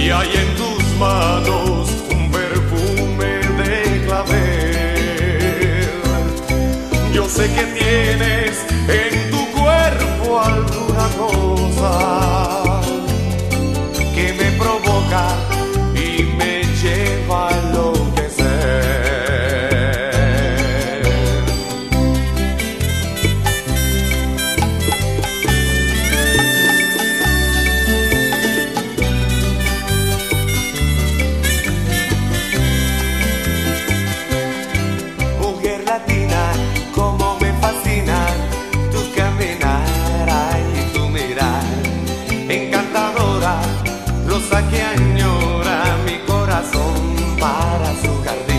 y hay en tus manos un perfume de clavel. Yo sé que tienes en tu cuerpo alguna cosa que me provoca y me lleva a enloquecer. Mujer latina, como me fascina tu caminar y tu mirar, encantadora, rosa que añora mi corazón para su jardín.